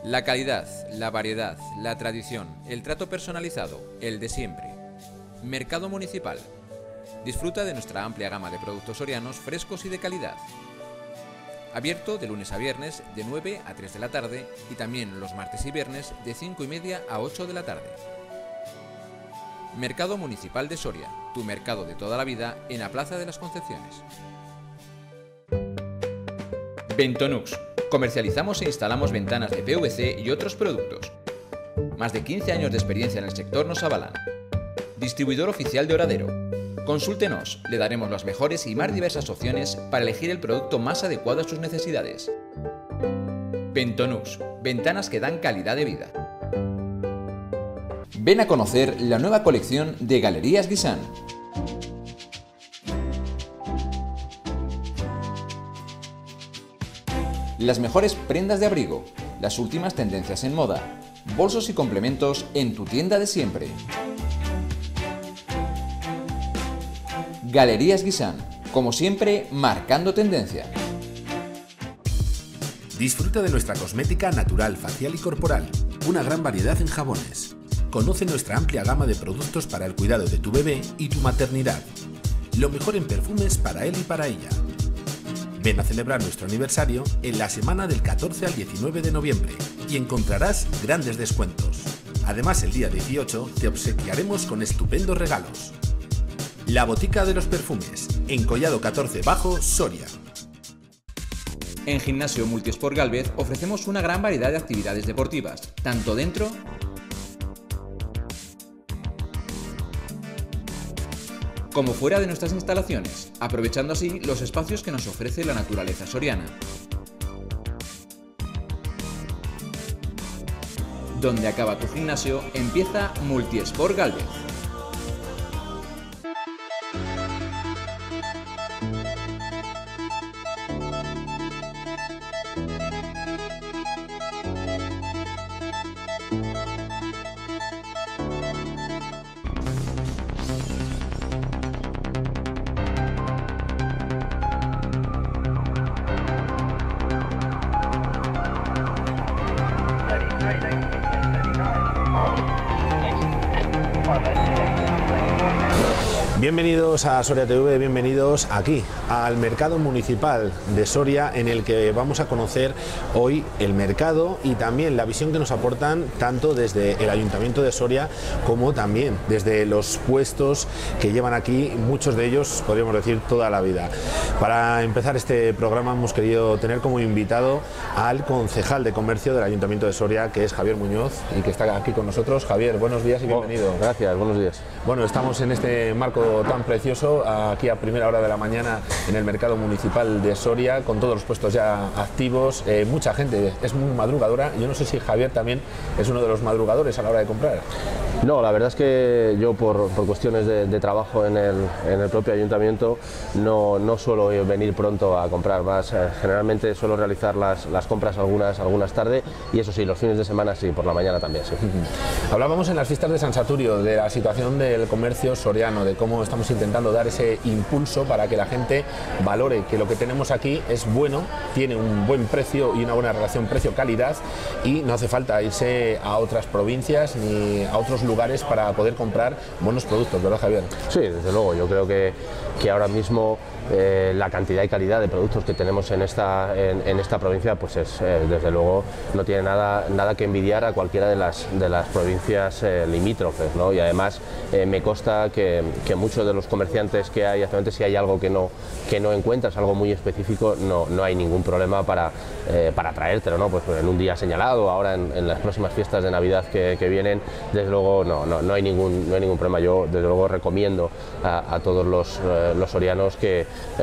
La calidad, la variedad, la tradición, el trato personalizado, el de siempre. Mercado Municipal. Disfruta de nuestra amplia gama de productos sorianos frescos y de calidad. Abierto de lunes a viernes de 9 a 3 de la tarde y también los martes y viernes de 5:30 a 8 de la tarde. Mercado Municipal de Soria, tu mercado de toda la vida en la Plaza de las Concepciones. Ventonux. Comercializamos e instalamos ventanas de PVC y otros productos. Más de 15 años de experiencia en el sector nos avalan. Distribuidor oficial de Oradero. Consúltenos, le daremos las mejores y más diversas opciones para elegir el producto más adecuado a sus necesidades. Ventonux. Ventanas que dan calidad de vida. Ven a conocer la nueva colección de Galerías Guisan. Las mejores prendas de abrigo, las últimas tendencias en moda, bolsos y complementos en tu tienda de siempre. Galerías Guisan, como siempre, marcando tendencia. Disfruta de nuestra cosmética natural, facial y corporal, una gran variedad en jabones. Conoce nuestra amplia gama de productos para el cuidado de tu bebé y tu maternidad. Lo mejor en perfumes para él y para ella. Ven a celebrar nuestro aniversario en la semana del 14 al 19 de noviembre y encontrarás grandes descuentos. Además, el día 18 te obsequiaremos con estupendos regalos. La Botica de los Perfumes, en Collado 14 Bajo, Soria. En Gimnasio Multisport Gálvez ofrecemos una gran variedad de actividades deportivas, tanto dentro como fuera de nuestras instalaciones, aprovechando así los espacios que nos ofrece la naturaleza soriana. Donde acaba tu gimnasio, empieza Multisport Gálvez. Bienvenidos a Soria TV, bienvenidos aquí al Mercado Municipal de Soria, en el que vamos a conocer hoy el mercado y también la visión que nos aportan tanto desde el Ayuntamiento de Soria como también desde los puestos que llevan aquí, muchos de ellos podríamos decir toda la vida. Para empezar este programa hemos querido tener como invitado al concejal de comercio del Ayuntamiento de Soria, que es Javier Muñoz, y que está aquí con nosotros. Javier, buenos días y bienvenido. Gracias, buenos días. Bueno, estamos en este marco tan precioso, aquí a primera hora de la mañana en el Mercado Municipal de Soria, con todos los puestos ya activos, mucha gente es muy madrugadora. Yo no sé si Javier también es uno de los madrugadores a la hora de comprar. No, la verdad es que yo por cuestiones de trabajo en el propio ayuntamiento no suelo venir pronto a comprar más. Generalmente suelo realizar las compras algunas tarde, y eso sí, los fines de semana sí, por la mañana también sí. Hablábamos en las fiestas de San Saturio de la situación del comercio soriano, de cómo estamos intentando dar ese impulso para que la gente valore que lo que tenemos aquí es bueno, tiene un buen precio y una buena relación precio-calidad, y no hace falta irse a otras provincias ni a otros lugares para poder comprar buenos productos, ¿verdad, Javier? Sí, desde luego, yo creo que ahora mismo la cantidad y calidad de productos que tenemos en esta provincia, pues es desde luego no tiene nada que envidiar a cualquiera de las provincias limítrofes, ¿no? Y además me consta que muchos de los comerciantes que hay actualmente, si hay algo que no encuentras, algo muy específico, no hay ningún problema para traértelo, ¿no? Pues en un día señalado, ahora en las próximas fiestas de Navidad que vienen, desde luego no hay ningún problema. Yo desde luego recomiendo a todos los sorianos que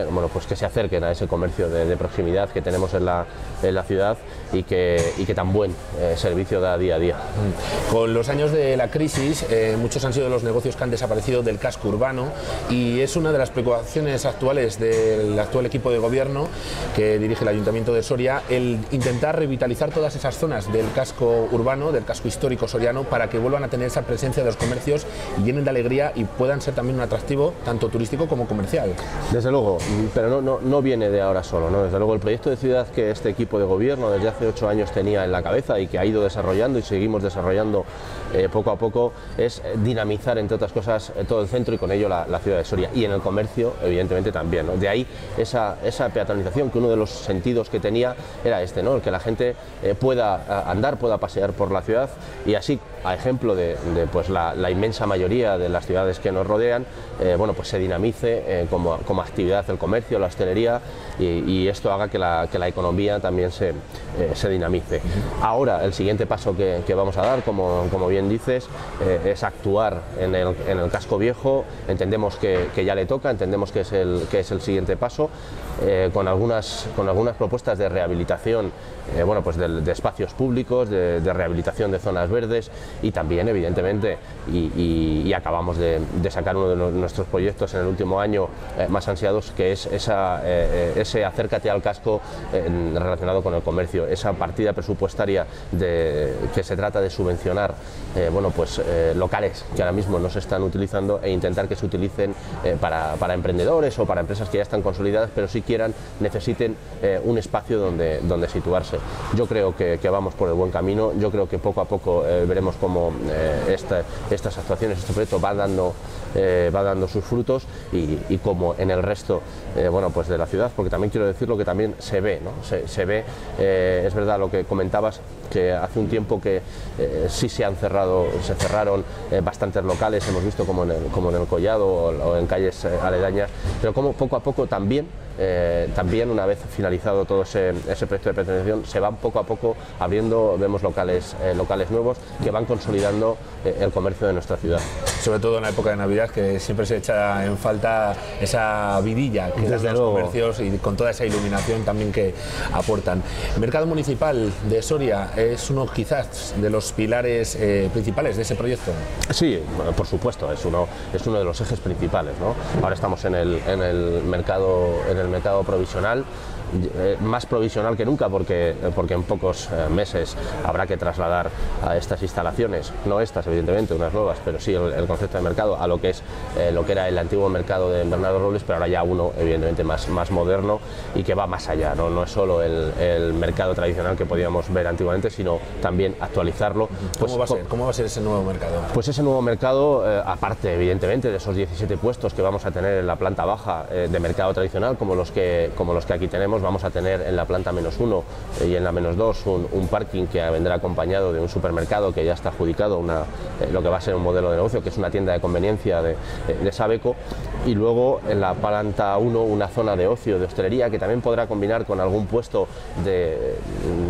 se acerquen a ese comercio de proximidad que tenemos en la ciudad y que tan buen servicio da día a día. Con los años de la crisis, muchos han sido los negocios que han desaparecido del casco urbano, y es una de las preocupaciones actuales del actual equipo de gobierno que dirige el Ayuntamiento de Soria, el intentar revitalizar todas esas zonas del casco urbano, del casco histórico soriano, para que vuelvan a tener esa presencia de los comercios y llenen de alegría y puedan ser también un atractivo tanto turístico como comercial. Desde luego, pero no viene de ahora solo, ¿no? Desde luego el proyecto de ciudad que este equipo de gobierno desde hace 8 años tenía en la cabeza y que ha ido desarrollando y seguimos desarrollando poco a poco es dinamizar, entre otras cosas, todo el centro y con ello la ciudad de Soria, y en el comercio evidentemente también, ¿no? De ahí esa peatonalización, que uno de los sentidos que tenía era este, ¿no? El que la gente pueda andar, pueda pasear por la ciudad, y así, a ejemplo de pues la inmensa mayoría de las ciudades que nos rodean, bueno, pues se dinamice como actividad el comercio, la hostelería, y esto haga que la economía también se dinamice. Ahora el siguiente paso que vamos a dar, como bien dices, es actuar en el casco viejo. Entendemos que ya le toca, entendemos que es el siguiente paso, con algunas propuestas de rehabilitación, bueno, pues de espacios públicos, de rehabilitación de zonas verdes, y también evidentemente, y acabamos de sacar uno de nuestros proyectos en el último año más ansiados, que es ese acércate al casco relacionado con el comercio, esa partida presupuestaria que se trata de subvencionar bueno, pues locales que ahora mismo no se están utilizando, e intentar que se utilicen para emprendedores o para empresas que ya están consolidadas, pero si necesiten un espacio donde situarse. Yo creo que vamos por el buen camino. Yo creo que poco a poco veremos cómo estas actuaciones, este proyecto va dando sus frutos, y como en el resto bueno, pues de la ciudad, porque también quiero decirlo, que también se ve, ¿no? Se ve, es verdad lo que comentabas, que hace un tiempo que sí se cerraron bastantes locales, hemos visto como en el Collado o en calles aledañas, pero como poco a poco también una vez finalizado todo ese proyecto de peatonalización, se van poco a poco abriendo, vemos locales nuevos que van consolidando el comercio de nuestra ciudad. Sobre todo en la época de Navidad, que siempre se echa en falta esa vidilla que dan los comercios, y con toda esa iluminación también que aportan. El mercado municipal de Soria es uno quizás de los pilares principales de ese proyecto. Sí, por supuesto, es uno de los ejes principales, ¿no? Ahora estamos en el mercado provisional, más provisional que nunca, porque en pocos meses habrá que trasladar a estas instalaciones, no estas evidentemente, unas nuevas, pero sí el concepto de mercado a lo que era el antiguo mercado de Bernardo Robles, pero ahora ya uno evidentemente más moderno y que va más allá, no es solo el mercado tradicional que podíamos ver antiguamente, sino también actualizarlo. Pues, ¿Cómo va a ser ese nuevo mercado? Pues ese nuevo mercado, aparte evidentemente de esos 17 puestos que vamos a tener en la planta baja de mercado tradicional, como los que aquí tenemos, vamos a tener en la planta -1 y en la -2 un parking que vendrá acompañado de un supermercado que ya está adjudicado, lo que va a ser un modelo de negocio, que es una tienda de conveniencia de Sabeco, y luego en la planta 1 una zona de ocio, de hostelería, que también podrá combinar con algún puesto de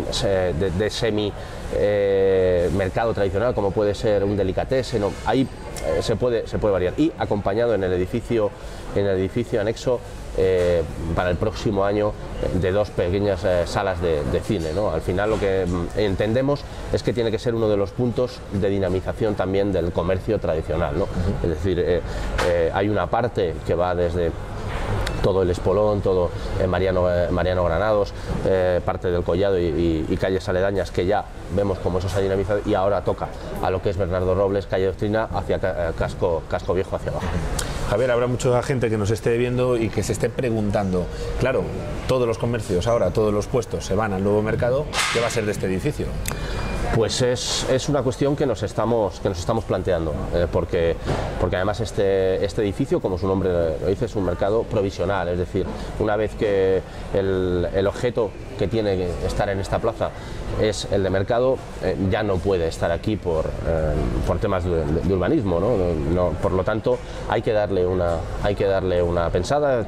semi mercado tradicional, como puede ser un delicatessen, ¿no? Ahí se puede variar, y acompañado en el edificio anexo para el próximo año de 2 pequeñas salas de cine, ¿no? Al final lo que entendemos es que tiene que ser uno de los puntos de dinamización también del comercio tradicional, ¿no? Es decir, hay una parte que va desde todo el Espolón, todo Mariano Granados, parte del Collado y calles aledañas, que ya vemos cómo eso se ha dinamizado, y ahora toca a lo que es Bernardo Robles, calle Doctrina, hacia casco viejo hacia abajo. Javier, habrá mucha gente que nos esté viendo y que se esté preguntando, claro, todos los comercios ahora, todos los puestos se van al nuevo mercado, ¿qué va a ser de este edificio? Pues es una cuestión que nos estamos planteando, porque además este edificio, como su nombre lo dice, es un mercado provisional, es decir, una vez que el objeto que tiene que estar en esta plaza es el de mercado, ya no puede estar aquí por temas de urbanismo, ¿no? Por lo tanto, hay que darle una pensada.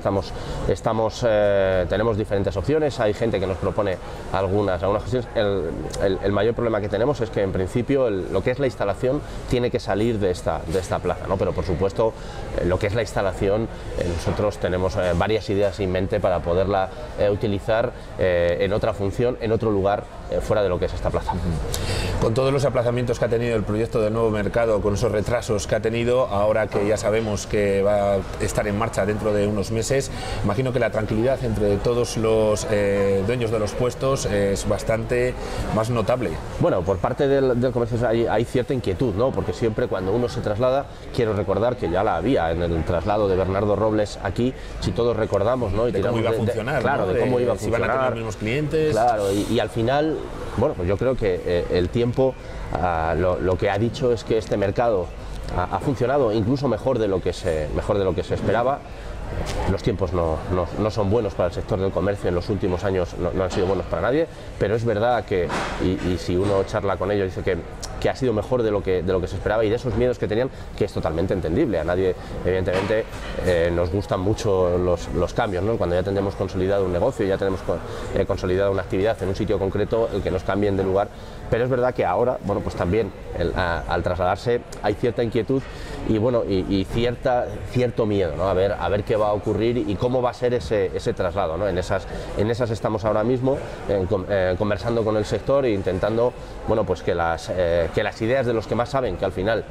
Tenemos diferentes opciones, hay gente que nos propone algunas cuestiones. El mayor problema que tenemos es que en principio lo que es la instalación tiene que salir de esta plaza, ¿no? Pero por supuesto lo que es la instalación, nosotros tenemos varias ideas en mente para poderla utilizar en otra función, en otro lugar fuera de lo que es esta plaza. Con todos los aplazamientos que ha tenido el proyecto del nuevo mercado, con esos retrasos que ha tenido, ahora que ya sabemos que va a estar en marcha dentro de unos meses, imagino que la tranquilidad entre todos los dueños de los puestos es bastante más notable. Bueno, por parte del comercio hay cierta inquietud, ¿no? Porque siempre cuando uno se traslada, quiero recordar que ya la había en el traslado de Bernardo Robles aquí, si todos recordamos, ¿no? Y de cómo iba a funcionar, claro, ¿no? de cómo iba a funcionar. Si van a tener los mismos clientes. Claro, y al final, bueno, pues yo creo que el tiempo lo que ha dicho es que este mercado ha funcionado incluso mejor de lo que se esperaba. Los tiempos no son buenos para el sector del comercio, en los últimos años no han sido buenos para nadie, pero es verdad que, y si uno charla con ellos, dice que ha sido mejor de lo que se esperaba, y de esos miedos que tenían, que es totalmente entendible. A nadie, evidentemente, nos gustan mucho los cambios, ¿no? Cuando ya tenemos consolidado un negocio, ya tenemos consolidada una actividad en un sitio concreto, el que nos cambien de lugar. Pero es verdad que ahora, bueno, pues también al trasladarse hay cierta inquietud y bueno, y cierto miedo, ¿no? A ver qué va a ocurrir y cómo va a ser ese traslado, ¿no? En esas estamos ahora mismo conversando con el sector e intentando, bueno, pues que las ideas de los que más saben, que al final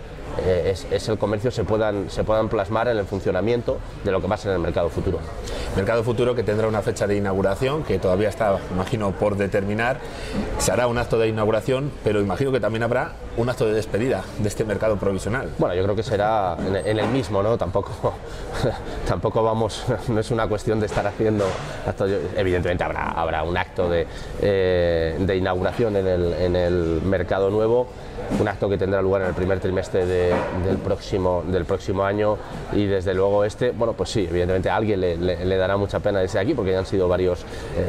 es el comercio, se puedan plasmar en el funcionamiento de lo que va a ser el mercado futuro. Mercado futuro que tendrá una fecha de inauguración que todavía está, imagino, por determinar. Se hará un acto de inauguración, pero imagino que también habrá un acto de despedida de este mercado provisional. Bueno, yo creo que será en el mismo, ¿no? Tampoco vamos, no es una cuestión de estar haciendo actos. Evidentemente habrá un acto de inauguración en el mercado nuevo, un acto que tendrá lugar en el primer trimestre del próximo año, y desde luego bueno, pues sí, evidentemente a alguien le dará mucha pena irse aquí, porque ya han sido varios.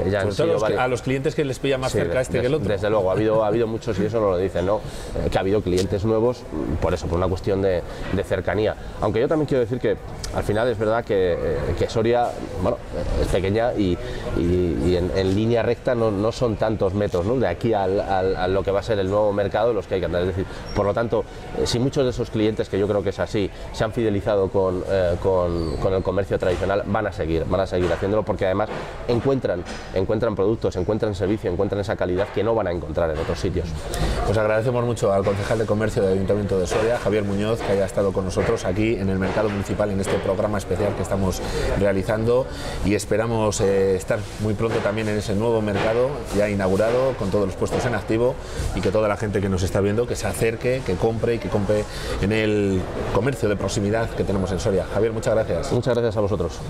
A los clientes que les pilla más cerca que el otro. Desde luego, ha habido muchos, y eso no lo dicen, ¿no? Que ha habido clientes nuevos, por una cuestión de cercanía. Aunque yo también quiero decir que al final es verdad que Soria, bueno, es pequeña y en línea recta no son tantos metros, ¿no? De aquí a lo que va a ser el nuevo mercado los que hay que andar. Es decir, por lo tanto, si muchos de esos clientes, que yo creo que es así, se han fidelizado con el comercio tradicional, van a seguir haciéndolo, porque además encuentran productos, encuentran servicio, encuentran esa calidad que no van a encontrar en otros sitios. Pues agradecemos mucho al concejal de comercio del Ayuntamiento de Soria, Javier Muñoz, que haya estado con nosotros aquí en el mercado municipal en este programa especial que estamos realizando, y esperamos estar muy pronto también en ese nuevo mercado ya inaugurado, con todos los puestos en activo, y que toda la gente que nos está viendo que se acerque, que compre en el comercio de proximidad que tenemos en Soria. Javier, muchas gracias. Muchas gracias a vosotros.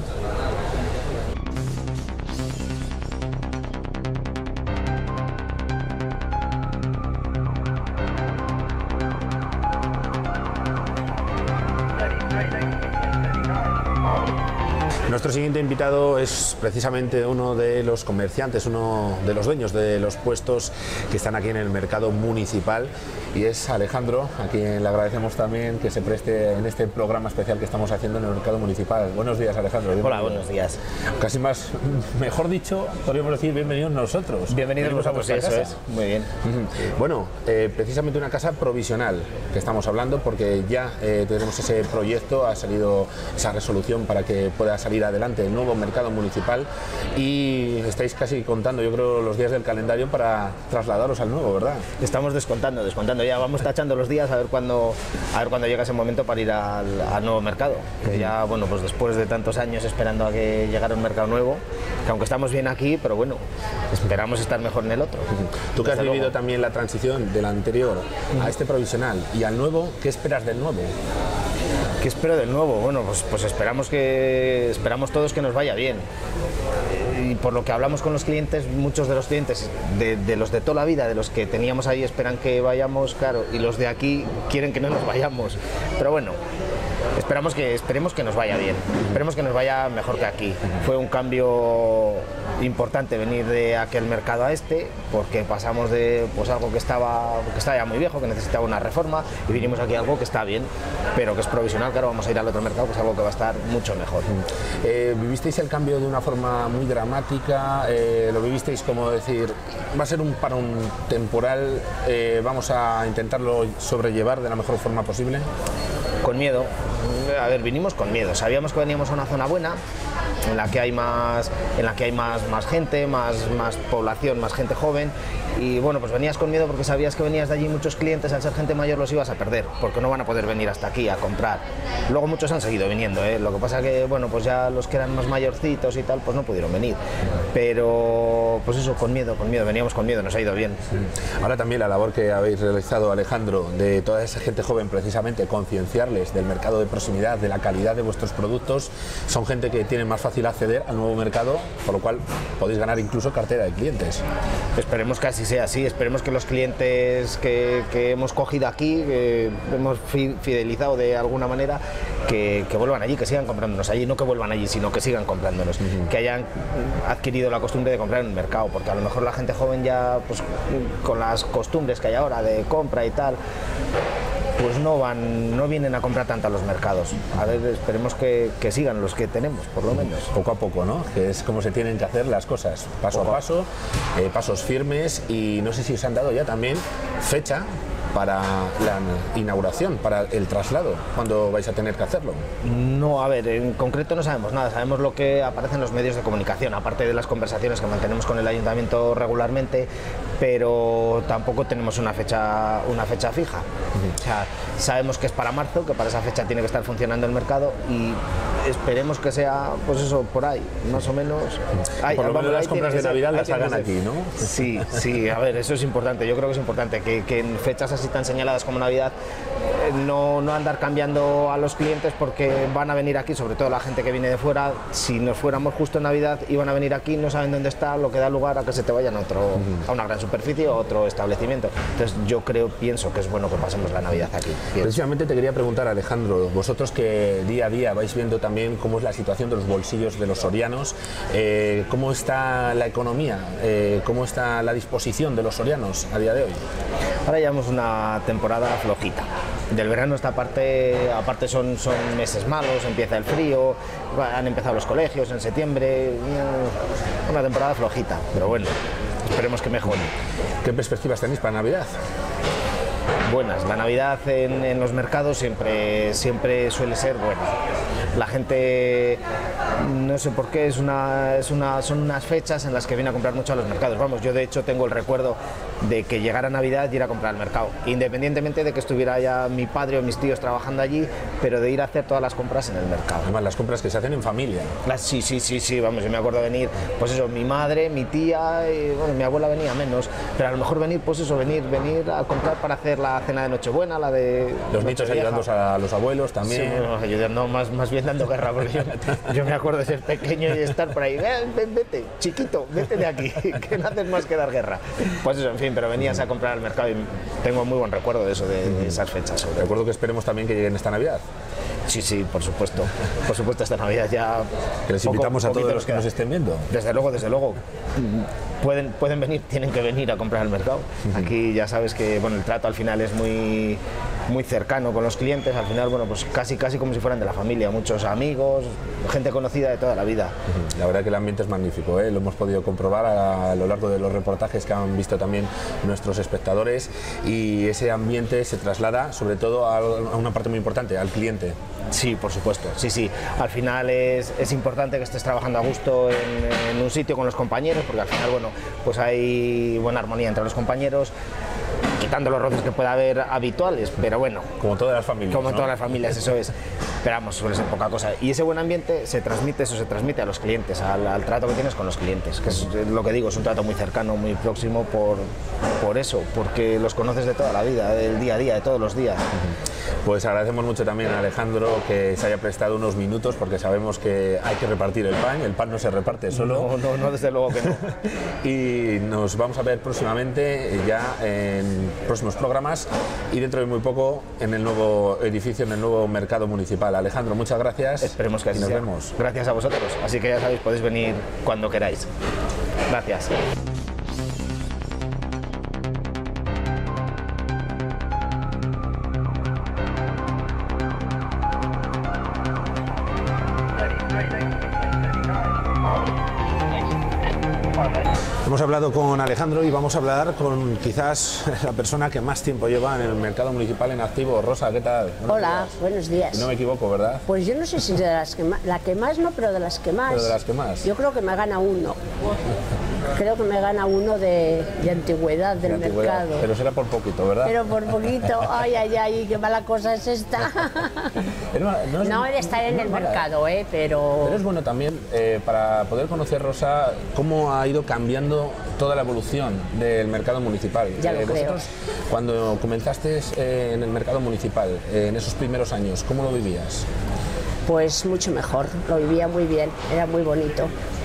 Nuestro siguiente invitado es precisamente uno de los comerciantes, uno de los dueños de los puestos que están aquí en el mercado municipal, y es Alejandro, a quien le agradecemos también que se preste en este programa especial que estamos haciendo en el mercado municipal. Buenos días, Alejandro. Hola, buenos días. Casi más, mejor dicho, podríamos decir bienvenidos nosotros. Bienvenidos nosotros, sí, eso es. Muy bien. Bueno, precisamente una casa provisional que estamos hablando, porque ya tenemos ese proyecto, ha salido esa resolución para que pueda salir adelante el nuevo mercado municipal, y estáis casi contando, yo creo, los días del calendario para trasladaros al nuevo, ¿verdad? Estamos descontando, ya vamos tachando los días a ver cuándo llega ese momento para ir al nuevo mercado, que ya, bueno, pues después de tantos años esperando a que llegara un mercado nuevo, que aunque estamos bien aquí, pero bueno, esperamos estar mejor en el otro. Tú que has vivido también la transición del anterior a este provisional y al nuevo, ¿qué esperas del nuevo? ¿Qué espero del nuevo? Bueno, pues esperamos todos que nos vaya bien. Y por lo que hablamos con los clientes, muchos de los clientes, de los de toda la vida, de los que teníamos ahí, esperan que vayamos, claro, y los de aquí quieren que no nos vayamos. Pero bueno, esperemos que nos vaya bien, esperemos que nos vaya mejor que aquí. Fue un cambio importante venir de aquel mercado a este, porque pasamos de algo que estaba ya muy viejo, que necesitaba una reforma, y vinimos aquí a algo que está bien, pero que es provisional. Claro, vamos a ir al otro mercado, pues algo que va a estar mucho mejor. ¿Vivisteis el cambio de una forma muy dramática? ¿Lo vivisteis como decir, va a ser un parón temporal, vamos a intentarlo sobrellevar de la mejor forma posible? Con miedo. A ver, vinimos con miedo. Sabíamos que veníamos a una zona buena, en la que hay más gente, más población, más gente joven, y bueno, pues venías con miedo porque sabías que venías de allí, muchos clientes al ser gente mayor los ibas a perder, porque no van a poder venir hasta aquí a comprar. Luego muchos han seguido viniendo, lo que pasa que bueno, pues ya los que eran más mayorcitos y tal, pues no pudieron venir, pero pues eso, con miedo, veníamos con miedo, nos ha ido bien. Ahora también la labor que habéis realizado, Alejandro, de toda esa gente joven, precisamente concienciarles del mercado de proximidad, de la calidad de vuestros productos, son gente que tiene más fácil acceder al nuevo mercado, por lo cual podéis ganar incluso cartera de clientes. Esperemos que así sea, sí, esperemos que los clientes que hemos cogido aquí, que hemos fidelizado de alguna manera, que vuelvan allí, que sigan comprándonos allí, no que vuelvan allí, sino que sigan comprándonos, que hayan adquirido la costumbre de comprar en el mercado, porque a lo mejor la gente joven ya, pues con las costumbres que hay ahora de compra y tal, pues no vienen a comprar tanto a los mercados. A ver, esperemos que sigan los que tenemos, por lo menos. Poco a poco, ¿no? Que es como se tienen que hacer las cosas, paso a paso, pasos firmes, y no sé si os han dado ya también fecha para la inauguración, para el traslado, ¿cuándo vais a tener que hacerlo? No, a ver, en concreto no sabemos nada, sabemos lo que aparece en los medios de comunicación, aparte de las conversaciones que mantenemos con el ayuntamiento regularmente, pero tampoco tenemos una fecha fija. O sea, sabemos que es para marzo, que para esa fecha tiene que estar funcionando el mercado, y esperemos que sea, pues eso, por ahí, más o menos. Por lo menos las compras de Navidad las hagan aquí, ¿no? Sí, sí, a ver, eso es importante, yo creo que es importante que en fechas así tan señaladas como Navidad no andar cambiando a los clientes, porque van a venir aquí, sobre todo la gente que viene de fuera. Si nos fuéramos justo en Navidad, iban a venir aquí, no saben dónde está, lo que da lugar a que se te vayan a una gran superficie o otro establecimiento. Entonces yo pienso que es bueno que pasemos la Navidad aquí. Precisamente te quería preguntar, Alejandro, vosotros que día a día vais viendo también cómo es la situación de los bolsillos de los sorianos, cómo está la economía, cómo está la disposición de los sorianos a día de hoy. Ahora llevamos una temporada flojita. Del verano esta parte, aparte son meses malos, empieza el frío, han empezado los colegios en septiembre, una temporada flojita, pero bueno, esperemos que mejore. ¿Qué perspectivas tenéis para Navidad? Buenas, la Navidad en los mercados siempre suele ser buena. La gente, no sé por qué, son unas fechas en las que viene a comprar mucho a los mercados. Vamos, yo de hecho tengo el recuerdo de que llegara Navidad y ir a comprar al mercado, independientemente de que estuviera ya mi padre o mis tíos trabajando allí, pero de ir a hacer todas las compras en el mercado. Además, las compras que se hacen en familia. Sí, vamos, yo me acuerdo venir, pues eso, mi madre, mi tía, y bueno, mi abuela venía menos, pero a lo mejor venir, pues eso, venir a comprar para hacer la cena de Nochebuena, la de los nichos, ayudando a los abuelos también. Sí, bueno, ayudando, más bien dando guerra, porque yo me acuerdo de ser pequeño y estar por ahí, vete, chiquito, vete de aquí, que no haces más que dar guerra. Pues eso, en fin, pero venías a comprar al mercado y tengo muy buen recuerdo de eso, de esas fechas. Recuerdo que esperemos también que lleguen esta Navidad. Sí, por supuesto, esta Navidad ya... Que les invitamos a todos los que nos estén viendo. Desde luego. Pueden venir, tienen que venir a comprar al mercado. Aquí ya sabes que bueno, el trato al final es muy cercano con los clientes, al final bueno, pues casi como si fueran de la familia, muchos amigos, gente conocida de toda la vida. La verdad que el ambiente es magnífico, lo hemos podido comprobar a lo largo de los reportajes que han visto también nuestros espectadores, y ese ambiente se traslada sobre todo a una parte muy importante, al cliente. Sí, por supuesto, sí. Al final es importante que estés trabajando a gusto en un sitio con los compañeros, porque al final, bueno, pues hay buena armonía entre los compañeros, quitando los roces que pueda haber habituales, pero bueno. Como todas las familias. Como todas las familias, eso es. Pero vamos, suele ser poca cosa. Y ese buen ambiente se transmite a los clientes, al trato que tienes con los clientes, que es lo que digo, es un trato muy cercano, muy próximo por eso, porque los conoces de toda la vida, del día a día, de todos los días. Pues agradecemos mucho también a Alejandro que se haya prestado unos minutos, porque sabemos que hay que repartir el pan no se reparte solo. No, desde luego que no. Y nos vamos a ver próximamente, ya en próximos programas, y dentro de muy poco en el nuevo edificio, en el nuevo mercado municipal. Alejandro, muchas gracias. Esperemos que así sea. Nos vemos. Gracias a vosotros. Así que ya sabéis, podéis venir cuando queráis. Gracias. Hemos hablado con Alejandro y vamos a hablar con quizás la persona que más tiempo lleva en el mercado municipal en activo. Rosa, ¿qué tal? Hola, buenos días. No me equivoco, ¿verdad? Pues yo no sé si de las que más, la que más no, pero de las que más. Pero de las que más. Yo creo que me gana uno. Creo que me gana uno de antigüedad del mercado. Pero será por poquito, ¿verdad? Pero por poquito. Ay, ay, ay, qué mala cosa es esta. No he de estar en el mercado, pero es bueno también para poder conocer, Rosa, cómo ha ido cambiando toda la evolución del mercado municipal. Ya lo creo. Cuando comenzaste en el mercado municipal, en esos primeros años, ¿cómo lo vivías? Pues mucho mejor, lo vivía muy bien, era muy bonito.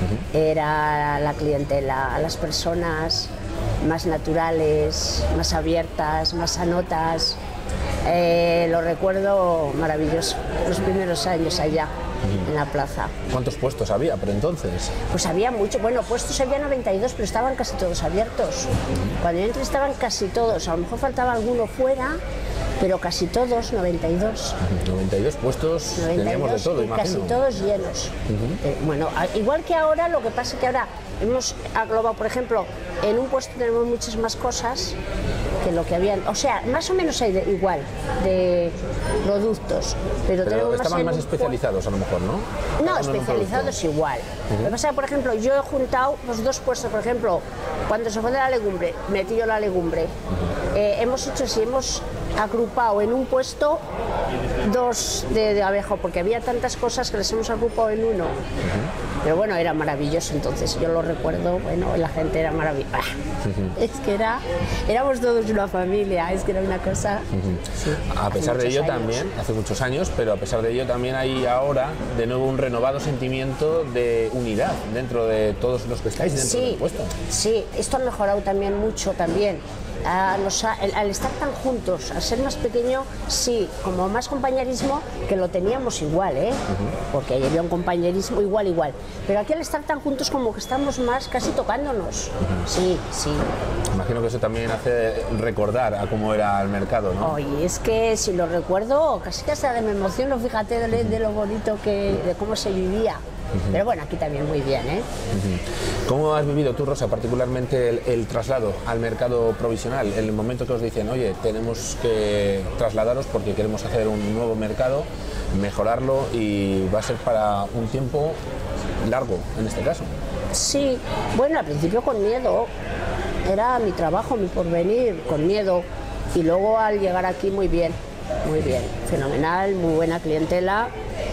Era la clientela, las personas más naturales, más abiertas, más sanotas. Lo recuerdo maravilloso, los primeros años allá en la plaza. ¿Cuántos puestos había por entonces? Pues había mucho, bueno, puestos había 92, pero estaban casi todos abiertos. Cuando yo entré estaban casi todos, a lo mejor faltaba alguno fuera, pero casi todos, 92. 92 puestos, 92, teníamos de todo, y imagino. casi todos llenos. Bueno, igual que ahora, lo que pasa es que ahora hemos aglobado, por ejemplo, en un puesto tenemos muchas más cosas que lo que habían, o sea, más o menos hay igual de productos, pero tenemos estaban más especializados a lo mejor, ¿no? No, especializados igual. Lo que pasa es que, por ejemplo, yo he juntado los dos puestos, por ejemplo, cuando se fue de la legumbre, metí yo la legumbre. Hemos hecho así, hemos agrupado en un puesto dos de abejo, porque había tantas cosas que les hemos agrupado en uno. Pero bueno, era maravilloso entonces, yo lo recuerdo, bueno, la gente era maravillosa. Es que éramos todos una familia, es que era una cosa... Sí, a pesar de ello también, hace muchos años, pero a pesar de ello también hay ahora de nuevo un renovado sentimiento de unidad dentro de todos los que estáis dentro del puesto. Sí, esto ha mejorado también mucho también. Al estar tan juntos, al ser más pequeño, sí, como más compañerismo, que lo teníamos igual, porque ahí había un compañerismo igual, pero aquí al estar tan juntos como que estamos más casi tocándonos, sí. Imagino que eso también hace recordar a cómo era el mercado, ¿no? Oye, es que si lo recuerdo, casi que hasta me emociono, fíjate de lo bonito de cómo se vivía. Pero bueno, aquí también muy bien, ¿Cómo has vivido tú, Rosa, particularmente el traslado al mercado provisional? En el momento que os dicen, oye, tenemos que trasladaros porque queremos hacer un nuevo mercado, mejorarlo y va a ser para un tiempo largo, en este caso. Sí, bueno, al principio con miedo, era mi trabajo, mi porvenir, con miedo, y luego al llegar aquí muy bien, fenomenal, muy buena clientela.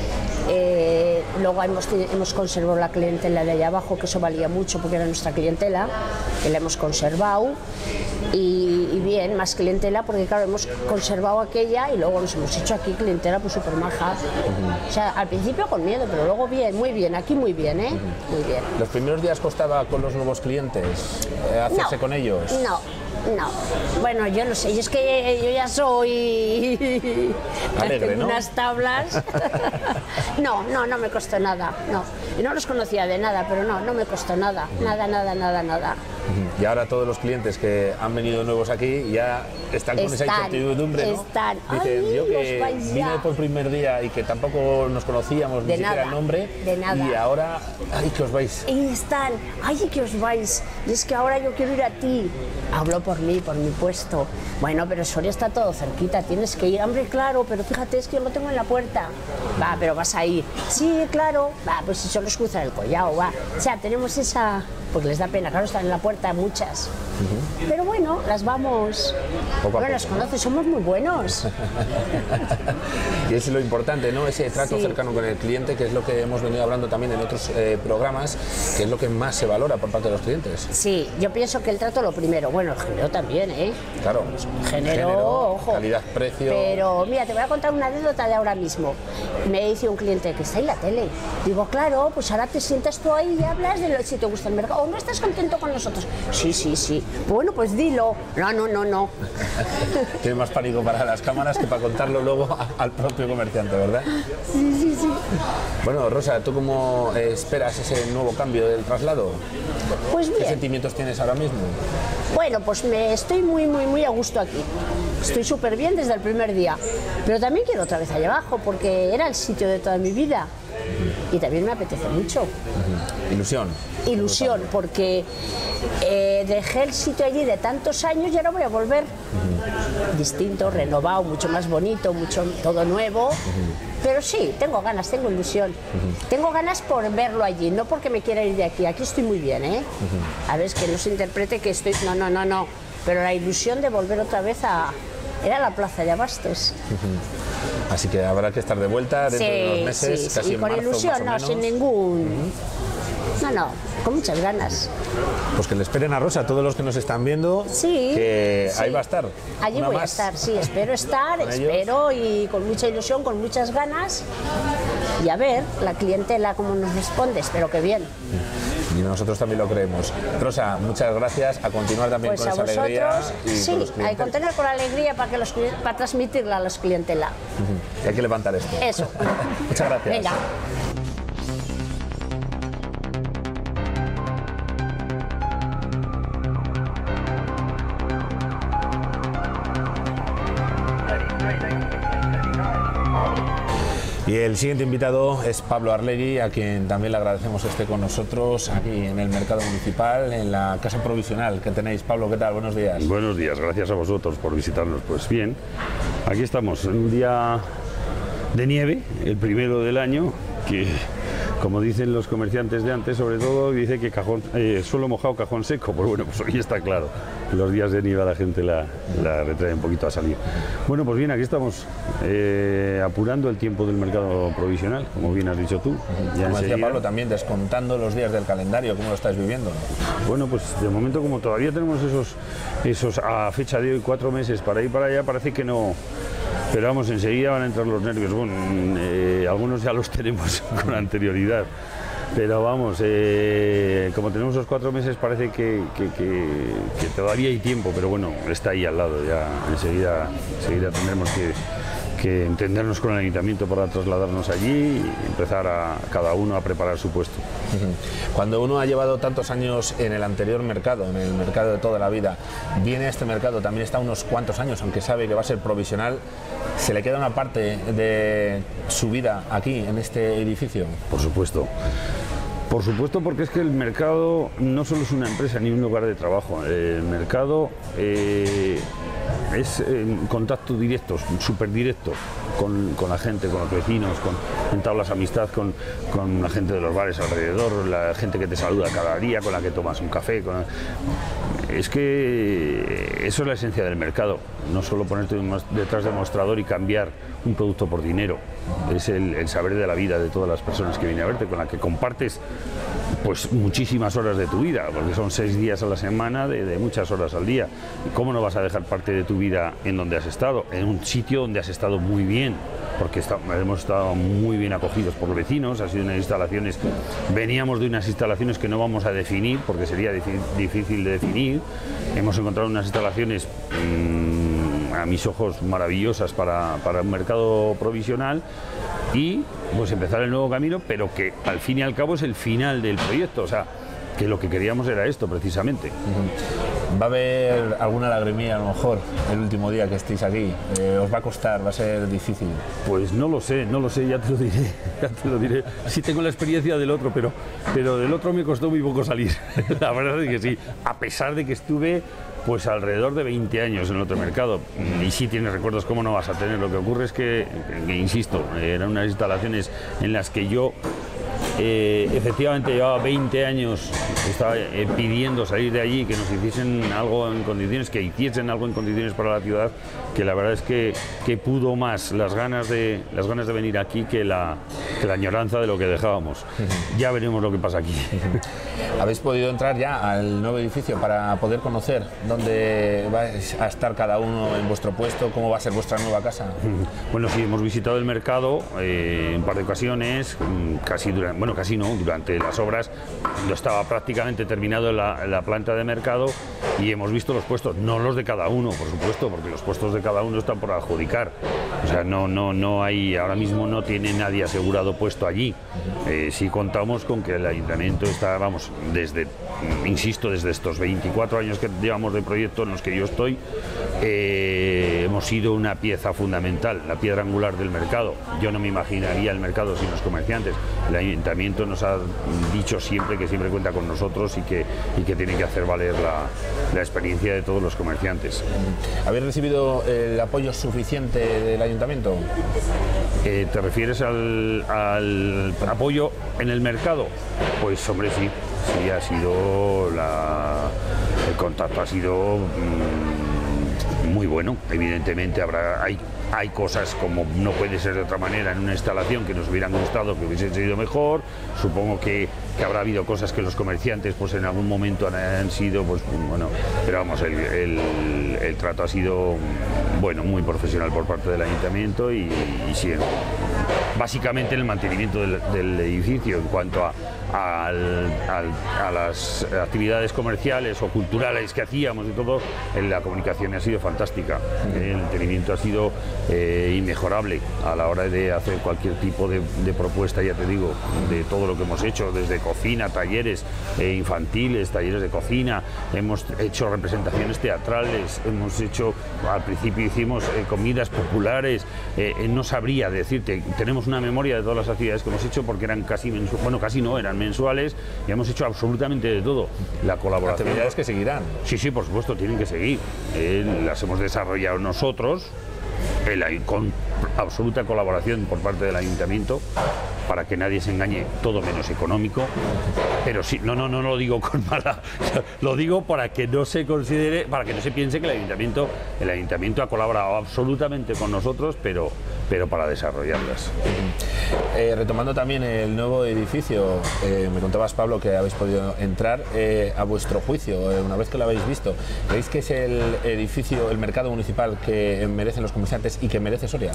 Luego hemos conservado la clientela de allá abajo, que eso valía mucho porque era nuestra clientela, que la hemos conservado, y bien, más clientela porque claro, hemos conservado aquella y luego nos hemos hecho aquí clientela pues súper maja. O sea, al principio con miedo, pero luego bien, muy bien, aquí muy bien, muy bien. ¿Los primeros días costaba con los nuevos clientes hacerse con ellos? No, bueno, yo no sé, es que yo ya soy alegre, ¿no? Unas tablas. No me costó nada, no. Y no los conocía de nada, pero no me costó nada, nada. Y ahora todos los clientes que han venido nuevos aquí ya están con esa incertidumbre, ¿no? Dicen, yo que vine por primer día y que tampoco nos conocíamos ni siquiera el nombre, y ahora, ¡ay, que os vais! Y están, ¡ay, que os vais! Y es que ahora yo quiero ir a ti. Hablo por mí, por mi puesto. Bueno, pero Soria está todo cerquita, tienes que ir. Hombre, claro, pero fíjate, es que yo lo tengo en la puerta. Va, pero vas a ir. Sí, claro. Va, pues si solo es cruzar el collao, va. O sea, tenemos esa... Porque les da pena, claro, están en la puerta muchas. Pero bueno, las vamos... Bueno, las conoces, somos muy buenos. Y es lo importante, ¿no? Ese trato cercano con el cliente, que es lo que hemos venido hablando también en otros programas, que es lo que más se valora por parte de los clientes. Sí, yo pienso que el trato lo primero. Bueno, el género también, Claro. Género, ojo. Calidad-precio. Pero mira, te voy a contar una anécdota de ahora mismo. Me dice un cliente que está en la tele. Digo, claro, pues ahora te sientas tú ahí y hablas de si te gusta el mercado. ¿O no estás contento con nosotros? Sí. Bueno, pues dilo. No. Tienes más pánico para las cámaras que para contarlo luego al propio comerciante, ¿verdad? Sí. Bueno, Rosa, ¿tú cómo esperas ese nuevo cambio del traslado? Pues bien. ¿Qué sentimientos tienes ahora mismo? Bueno, pues estoy muy a gusto aquí. Estoy súper bien desde el primer día. Pero también quiero otra vez allá abajo porque era el sitio de toda mi vida. Y también me apetece mucho. Ilusión, porque dejé el sitio allí de tantos años y ahora voy a volver. distinto, renovado, mucho más bonito, mucho todo nuevo. Pero sí, tengo ganas, tengo ilusión. Tengo ganas por verlo allí, no porque me quiera ir de aquí. Aquí estoy muy bien, ¿eh? A ver, es que no se interprete que estoy... No. Pero la ilusión de volver otra vez a... Era la plaza de Abastos. Así que habrá que estar de vuelta dentro de unos meses, casi y en con marzo, ilusión, más o no, menos. sin ningún... No, con muchas ganas. Pues que le esperen a Rosa, todos los que nos están viendo, Sí, que sí. ahí va a estar. Allí Una voy a más. estar, sí, espero estar, espero y con mucha ilusión, con muchas ganas. Y a ver, la clientela cómo nos responde, espero que bien. Y nosotros también lo creemos. Rosa, muchas gracias. A continuar también Pues con a esa vosotros, alegría. Y sí, con los hay clientes. que contener con alegría para transmitirla a los clientela. Y hay que levantar esto. Eso. Muchas gracias. Venga. Y el siguiente invitado es Pablo Arlegui, a quien también le agradecemos esté con nosotros aquí en el mercado municipal, en la casa provisional que tenéis. Pablo, ¿qué tal? Buenos días. Buenos días, gracias a vosotros por visitarnos. Pues bien, aquí estamos en un día de nieve, el primero del año, que como dicen los comerciantes de antes, sobre todo, dice que suelo mojado, cajón seco. Pues bueno, pues hoy está claro. Los días de nieve a la gente la retrae un poquito a salir. Bueno, pues bien, aquí estamos apurando el tiempo del mercado provisional, como bien has dicho tú. Ya Como decía enseguida. Pablo, también descontando los días del calendario, ¿cómo lo estáis viviendo? Bueno, pues de momento, como todavía tenemos esos a fecha de hoy 4 meses para ir para allá, parece que no. Pero vamos, enseguida van a entrar los nervios. Bueno, algunos ya los tenemos con anterioridad. Pero vamos, como tenemos los 4 meses, parece que todavía hay tiempo, pero bueno, está ahí al lado. Ya enseguida tendremos que entendernos con el ayuntamiento para trasladarnos allí y empezar a cada uno a preparar su puesto. Cuando uno ha llevado tantos años en el anterior mercado, en el mercado de toda la vida, viene a este mercado, también está unos cuantos años, aunque sabe que va a ser provisional, ¿se le queda una parte de su vida aquí, en este edificio? Por supuesto. Por supuesto, porque es que el mercado no solo es una empresa ni un lugar de trabajo. El mercado es contacto directo, súper directo con la gente, con los vecinos, entablas amistad con la gente de los bares alrededor, la gente que te saluda cada día, con la que tomas un café. Es que eso es la esencia del mercado, no solo ponerte detrás del mostrador y cambiar un producto por dinero, es el saber de la vida de todas las personas que vienen a verte, con la que compartes pues muchísimas horas de tu vida, porque son 6 días a la semana de muchas horas al día. ¿Y cómo no vas a dejar parte de tu vida en donde has estado? En un sitio donde has estado muy bien, porque hemos estado muy bien acogidos por los vecinos, ha sido unas instalaciones, veníamos de unas instalaciones que no vamos a definir, porque sería difícil de definir. Hemos encontrado unas instalaciones a mis ojos maravillosas para un mercado provisional y pues empezar el nuevo camino, pero que al fin y al cabo es el final del proyecto, o sea, que lo que queríamos era esto precisamente. ¿Va a haber alguna lagrimilla a lo mejor el último día que estéis aquí? ¿Os va a costar? ¿Va a ser difícil? Pues no lo sé, ya te lo diré. Sí tengo la experiencia del otro, pero del otro me costó muy poco salir. La verdad es que sí, a pesar de que estuve pues alrededor de 20 años en el otro mercado. Y sí tienes recuerdos, ¿cómo no vas a tener? Lo que ocurre es que insisto, eran unas instalaciones en las que yo efectivamente llevaba 20 años, estaba pidiendo salir de allí, que nos hiciesen algo en condiciones, que hiciesen algo en condiciones para la ciudad, que la verdad es que pudo más las ganas de venir aquí que la añoranza de lo que dejábamos. Ya veremos lo que pasa aquí. ¿Habéis podido entrar ya al nuevo edificio para poder conocer dónde vais a estar cada uno en vuestro puesto, cómo va a ser vuestra nueva casa? Bueno, sí, hemos visitado el mercado en un par de ocasiones, durante las obras, cuando estaba prácticamente terminado la planta de mercado, y hemos visto los puestos, no los de cada uno, por supuesto, porque los puestos de cada uno están por adjudicar. O sea, no hay, ahora mismo no tiene nadie asegurado puesto allí. Sí contamos con que el ayuntamiento está, desde estos 24 años que llevamos de proyecto en los que yo estoy, hemos sido una pieza fundamental, la piedra angular del mercado. Yo no me imaginaría el mercado sin los comerciantes. El ayuntamiento nos ha dicho siempre que siempre cuenta con nosotros y que tiene que hacer valer la experiencia de todos los comerciantes. ¿Habéis recibido el apoyo suficiente del ayuntamiento? ¿Te refieres al apoyo en el mercado? Pues hombre, sí, ha sido el contacto ha sido muy bueno. Evidentemente hay cosas, como no puede ser de otra manera, en una instalación que nos hubieran gustado, que hubiesen sido mejor. Supongo que habrá habido cosas que los comerciantes pues en algún momento han sido pues bueno, pero vamos, el trato ha sido bueno, muy profesional por parte del ayuntamiento y sí, básicamente el mantenimiento del edificio. En cuanto a las actividades comerciales o culturales que hacíamos y todo, la comunicación ha sido fantástica. El mantenimiento ha sido inmejorable a la hora de hacer cualquier tipo de propuesta, ya te digo, de todo lo que hemos hecho, desde cocina, talleres infantiles, talleres de cocina, hemos hecho representaciones teatrales, hemos hecho, al principio hicimos comidas populares, no sabría decirte, tenemos una memoria de todas las actividades que hemos hecho porque eran casi mensuales, bueno, casi no, eran mensuales, y hemos hecho absolutamente de todo. La colaboración... Actividades que seguirán. Sí, por supuesto, tienen que seguir. Las hemos desarrollado nosotros, con absoluta colaboración por parte del ayuntamiento, para que nadie se engañe, todo menos económico, pero sí, no lo digo con mala, lo digo para que no se considere, para que no se piense que el ayuntamiento ha colaborado absolutamente con nosotros, pero para desarrollarlas. Retomando también el nuevo edificio, me contabas, Pablo, que habéis podido entrar. A vuestro juicio, una vez que lo habéis visto, ¿creéis que es el edificio, el mercado municipal que merecen los comerciantes y que merece Soria?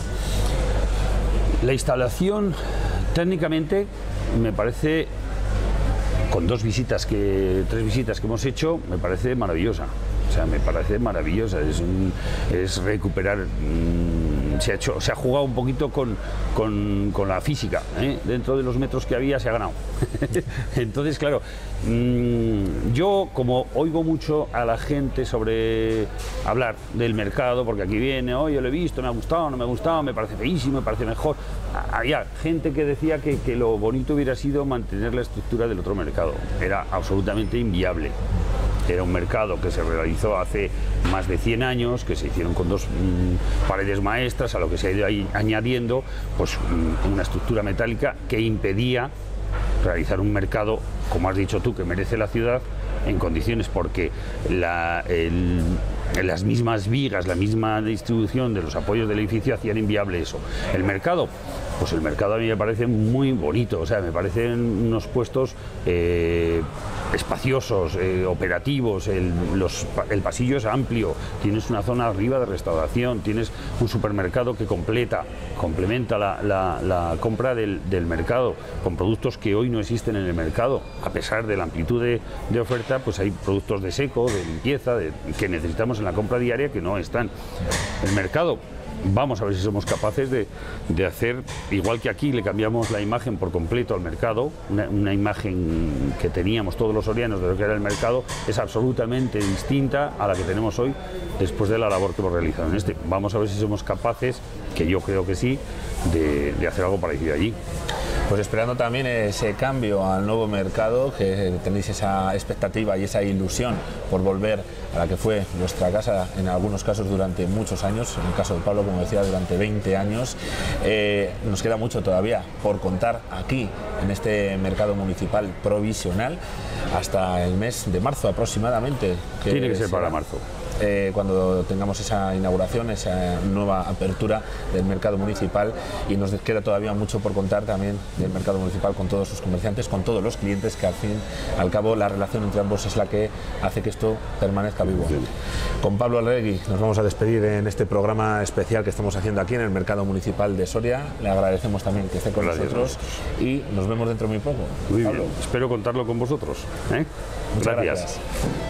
La instalación, técnicamente, me parece, con tres visitas que hemos hecho, me parece maravillosa. O sea, me parece maravillosa. Es recuperar. Se ha jugado un poquito con la física, ¿eh? Dentro de los metros que había se ha ganado. Entonces, claro, yo como oigo mucho a la gente sobre hablar del mercado, porque aquí viene, oye, lo he visto, me ha gustado, no me ha gustado, me parece feísimo, me parece mejor. Había gente que decía que lo bonito hubiera sido mantener la estructura del otro mercado. Era absolutamente inviable. Era un mercado que se realizó hace más de 100 años, que se hicieron con dos paredes maestras, a lo que se ha ido ahí añadiendo pues una estructura metálica que impedía realizar un mercado, como has dicho tú, que merece la ciudad en condiciones, porque las mismas vigas, la misma distribución de los apoyos del edificio hacían inviable eso. El mercado, pues el mercado a mí me parece muy bonito, o sea, me parecen unos puestos espaciosos, operativos, el pasillo es amplio, tienes una zona arriba de restauración, tienes un supermercado que complementa la compra del mercado con productos que hoy no existen en el mercado. A pesar de la amplitud de oferta, pues hay productos de seco, de limpieza, que necesitamos en la compra diaria que no están. El mercado, vamos a ver si somos capaces de hacer, igual que aquí le cambiamos la imagen por completo al mercado, una imagen que teníamos todos los sorianos de lo que era el mercado, es absolutamente distinta a la que tenemos hoy después de la labor que hemos realizado en este. Vamos a ver si somos capaces, que yo creo que sí, de hacer algo parecido allí. Pues esperando también ese cambio al nuevo mercado, que tenéis esa expectativa y esa ilusión por volver a la que fue nuestra casa en algunos casos durante muchos años, en el caso de Pablo, como decía, durante 20 años. Nos queda mucho todavía por contar aquí en este mercado municipal provisional hasta el mes de marzo aproximadamente. Tiene que ser para marzo. Cuando tengamos esa inauguración, esa nueva apertura del mercado municipal, y nos queda todavía mucho por contar también del mercado municipal con todos sus comerciantes, con todos los clientes, que al fin y al cabo la relación entre ambos es la que hace que esto permanezca vivo. Con Pablo Arregui nos vamos a despedir en este programa especial que estamos haciendo aquí en el mercado municipal de Soria. Le agradecemos también que esté con nosotros y nos vemos dentro de muy poco. Muy bien. Espero contarlo con vosotros. Gracias.